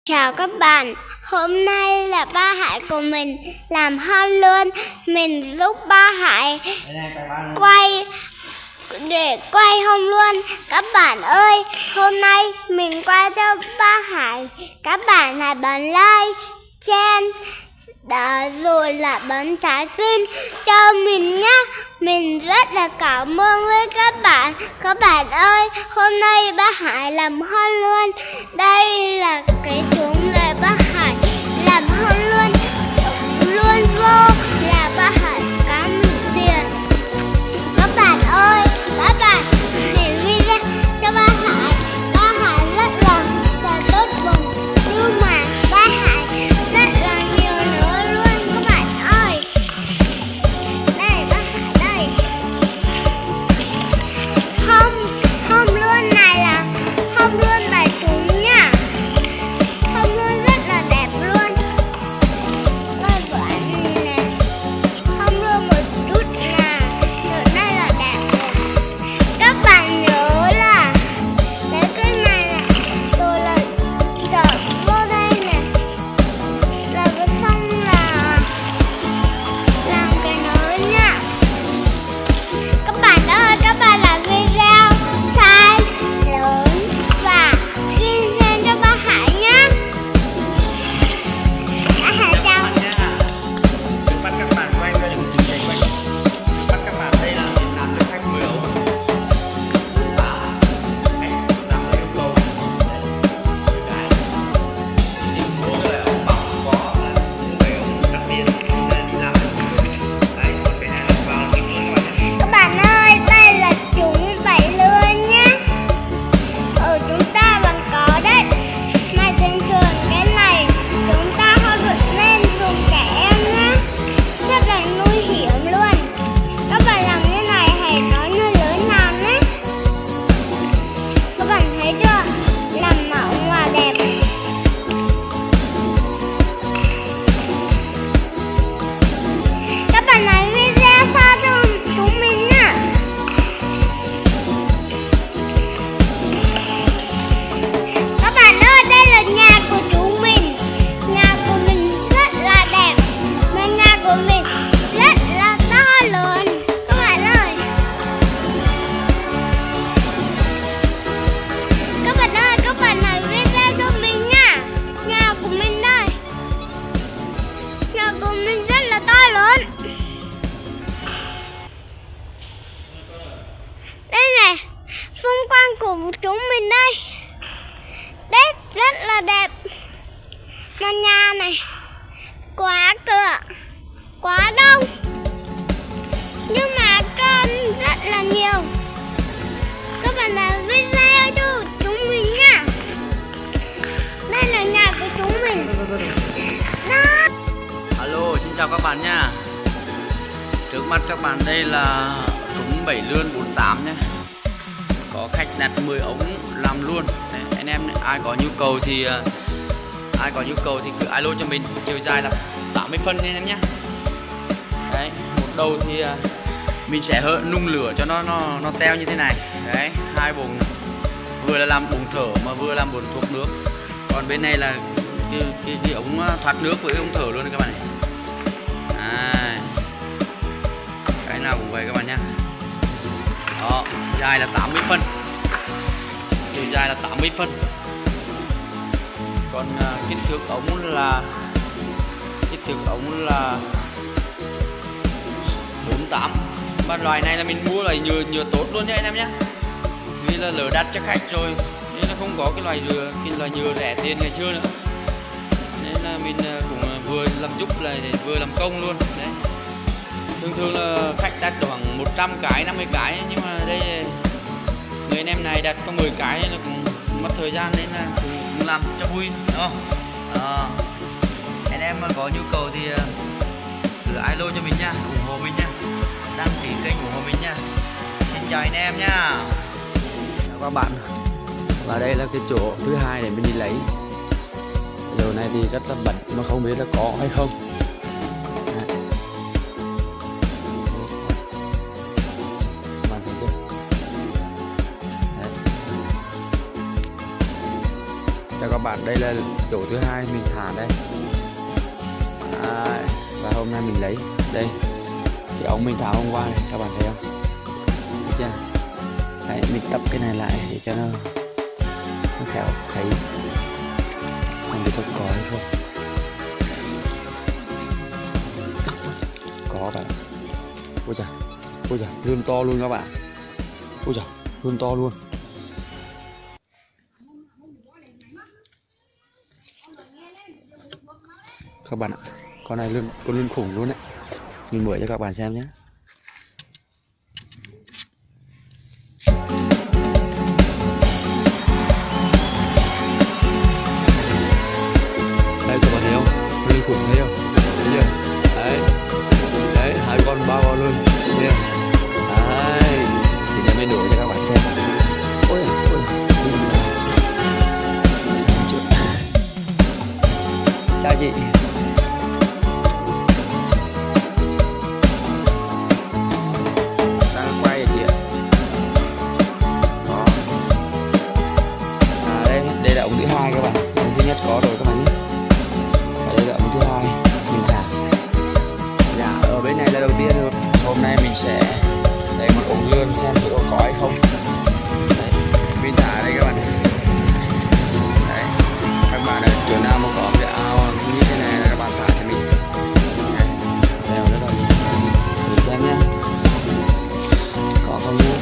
Chào các bạn, hôm nay là ba Hải của mình làm hon luôn. Mình giúp ba Hải quay hon luôn. Các bạn ơi, hôm nay mình quay cho ba Hải. Các bạn hãy bấm like, share, đó rồi là bấm trái tim cho mình nhé. Mình rất là cảm ơn với các bạn. Các bạn ơi, hôm nay ba Hải làm hon luôn. Đây là cái trúng để ba Hải làm hon luôn. Luôn vô là ba Hải cá mình tiền. Các bạn ơi, các bạn hãy video cho ba Hải. Ba Hải rất là tốt bụng, nhưng mà ba Hải rất là nhiều nữa luôn các bạn ơi. Đây ba Hải đây. Hôm luôn này là hôm luôn bài trúng nha. Hôm luôn rất là đẹp luôn. Đây bạn nè. Hôm luôn một chút nè. Rồi đây là đẹp rồi. Các bạn nhớ là cái này nè, rồi là chọn vô đây nè, là xong là làm cái nữa nha. Các bạn ơi, các bạn làm video size lớn và ghi lên cho ba Hải nhé. Ba Hải chào. Đừng bắt các bạn quay ra đừng chạy quay. Bắt các bạn đây là mình làm cho khách 10 ống. Khách làm theo yêu cầu. Đây, cái đi mua cái này ống bọc có là mua về ống cắt điện để đi làm. Đấy, còn cái này là vào cái luôn các bạn. Các bạn ơi, đây là trúng 7 lươn nhé. Ở chúng ta vẫn có đấy. Mà thường thường cái này chúng ta không được nên dùng trẻ em nhé. Rất là nguy hiểm luôn. Các bạn làm như này hãy nói như lớn làm nhé. Các bạn thấy chưa? Làm mỏng và đẹp. Các bạn làm video sao cho chúng mình nhá. Các bạn ơi, đây là nhà của chúng mình. Nhà của mình rất là đẹp. Mà nhà của mình rất là to lớn. Các bạn ơi. Các bạn làm video cho mình nha. Nhà của mình đây. Nhà của mình rất là to lớn. Đây này, xung quanh của chúng mình đây. Đấy, rất là đẹp. Mà nhà này, quá cửa, quá đông. Nhưng mà con rất là nhiều. Các bạn làm video cho chúng mình nha. Đây là nhà của chúng mình. Đó. Alo, xin chào các bạn nha. Trước mắt các bạn đây là trúng 7 lươn 48 nhé. Có khách đặt 10 ống làm luôn. Đấy, anh em ai có nhu cầu thì cứ alo cho mình. Chiều dài là 80 phân anh em nhé. Đấy, một đầu thì mình sẽ nung lửa cho nó teo như thế này. Đấy, hai bồn, vừa là làm bồn thở mà vừa làm bồn thuốc nước. Còn bên này là cái ống thoát nước với ống thở luôn các bạn này. Cái nào cũng vậy các bạn nhé. Đó, dài là 80 phân. Chiều dài là 80 phân. Còn kích thước ống là 48. Và loại này là mình mua là nhựa tốt luôn nha anh em nhé. Vì là lỡ đặt cho khách rồi nên là không có cái loại nhựa rẻ tiền ngày xưa nữa. Nên là mình cũng vừa làm giúp là vừa làm công luôn. Đấy. Thường là khách đặt khoảng 100 cái, 50 cái, nhưng mà đây người anh em này đặt có 10 cái nên là cũng mất thời gian, nên là cũng làm cho vui, đúng không? Anh em mà có nhu cầu thì cứ alo cho mình nha, ủng hộ mình nha, đăng ký kênh ủng hộ mình nha. Xin chào anh em nha. Chào các bạn. Và đây là cái chỗ thứ hai để mình đi lấy. Điều này thì rất là bẩn mà không biết là có hay không. Bạn thấy chưa? Đấy. cho các bạn. Đây là chỗ thứ hai mình thả đây. Và hôm nay mình lấy đây cái ống mình thả hôm qua này, các bạn thấy không? Thấy chưa? Đấy, mình tập cái này lại để cho nó khéo thấy không biết có hay không. Có bạn. Ôi trời, lươn to luôn các bạn. Ôi trời, lươn to luôn. Các bạn ạ, con này con lươn khủng luôn đấy. Mình mở cho các bạn xem nhé. Đây các bạn thấy không? Con lươn khủng thấy không? Thấy chưa? Đấy, hai con ba con luôn. Thấy không? Đấy, thì nhà mình đổ cho các bạn xem. Ôi, chào chị. Đang quay ở chị ạ. Đó. Đây là ống thứ hai các bạn. Ống thứ nhất có rồi các bạn nhé. Và đây là ống thứ hai mình thả. Dạ, ở bên này là đầu tiên rồi. Hôm nay mình sẽ lấy một ống lươn xem thử có hay không. Đấy, mình thả đây các bạn. Đấy, các bạn ở chỗ nào mà có cái ao như thế này là các bạn thả cho mình. Đấy, đeo rất là nhiều. Thử xem nhé. Có không nhé?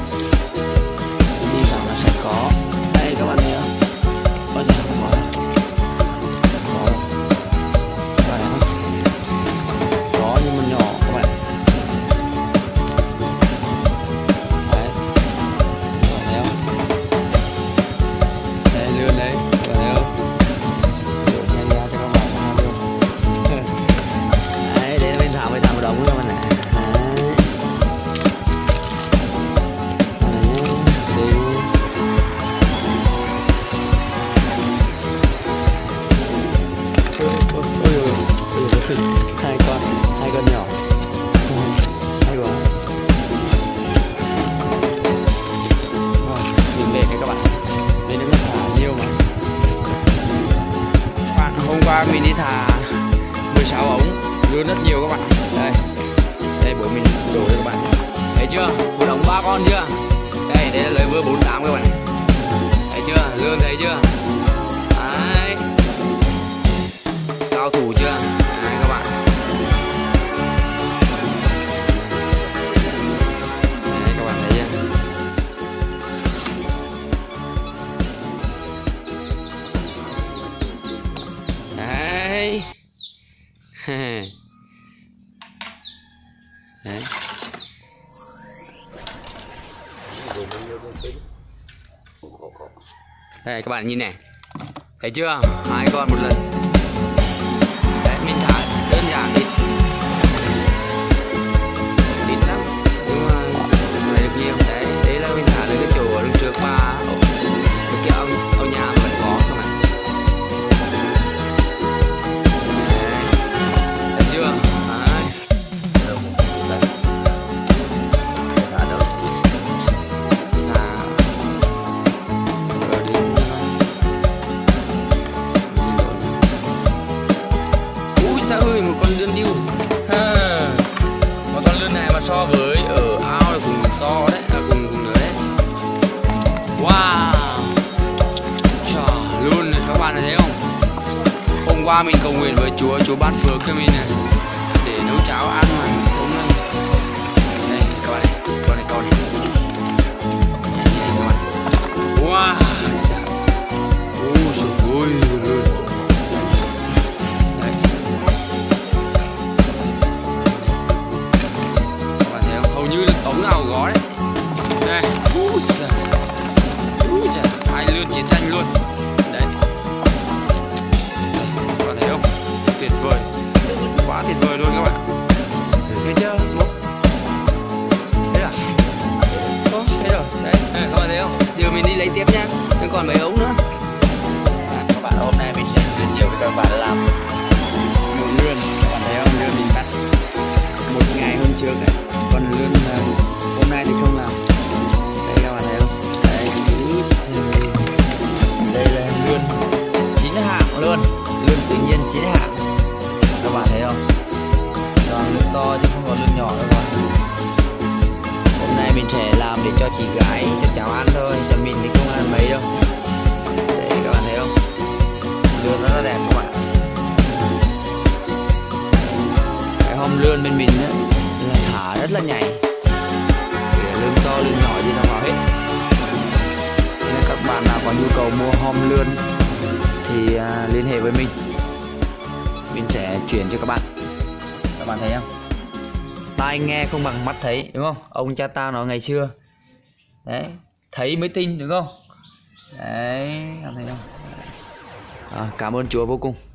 Đi vào nó sẽ có. Đây các bạn thấy không? Ôi giời, có rồi. Có rồi. Các bạn thấy không? Có nhưng mà nhỏ các bạn. Đấy. Các bạn thấy không? Đây lươn đấy. Các bạn thấy không? Đổ nhanh ra cho các bạn xem luôn. Đấy, để mình thả một đống luôn các bạn ạ. Hai con nhỏ hay quá. Rồi, nhìn để các bạn, mình đã thả nhiều mà. Hôm qua mình đi thả 16 ống, lươn rất nhiều các bạn. Đây bữa mình đổ cho các bạn. Thấy chưa? Một ống 3 con chưa? Đây là lời vừa 48 các bạn. Thấy chưa? Lươn thấy chưa? Đấy. Cao thủ chưa? Đấy các bạn. Đấy các bạn thấy chưa? Đấy. Đấy. Đây các bạn nhìn này. Thấy chưa? Hai con một lần. Đấy, mình thả đơn giản ít lắm nhưng mà được nhiều. Đấy là mình thả lên cái chỗ ở trước mà cái ao nhà vẫn có các bạn. Đấy. Thấy chưa? Đấy. Đây. Thả đâu? Thả rồi đi. Úi sao ơi, một con lươn điêu. Một con lươn này mà so với ở ao là cùng to đấy, cùng nữa đấy. Wow, trời luôn này các bạn thấy không? Hôm qua mình cầu nguyện với Chúa ban phước cho mình này để nấu cháo ăn mà hôm nay đây các bạn này, con này đây các bạn. Wow, ôi trời ơi luôn. Đấy. Các bạn thấy không? Hầu như là ống nào có đấy. Đây, ui giời, hai lươn chiến tranh luôn. Đấy. Các bạn thấy không? Tuyệt vời, quá tuyệt vời luôn các bạn. Thấy chưa? Một. Thế à? Thế rồi. Đấy, các bạn thấy không? Giờ mình đi lấy tiếp nha. Vẫn còn mấy ống nữa. Các bạn, hôm nay mình sẽ giới thiệu với các bạn làm một lươn. Các bạn thấy không? Lươn mình bắt một ngày hôm trước này. Còn lươn hôm nay thì không làm. Đây các bạn thấy không? Đây là lươn luôn, lươn tự nhiên chính hãng, các bạn thấy không? Toàn lươn to chứ không có lươn nhỏ đâu các bạn. Hôm nay mình sẽ làm để cho chị gái cho cháu ăn thôi, cho mình thì không ăn mấy đâu. Đấy các bạn thấy không? Lươn nó rất đẹp các bạn. Cái hông lươn bên mình á là thả rất là nhảy, kể lươn to lươn nhỏ gì nó vào hết. Nên là các bạn nào có nhu cầu mua hom lươn thì liên hệ với mình sẽ chuyển cho các bạn. Các bạn thấy không? Tai nghe không bằng mắt thấy, đúng không? Ông cha ta nói ngày xưa. Đấy, thấy mới tin, đúng không? Đấy, các bạn thấy không? Cảm ơn Chúa vô cùng.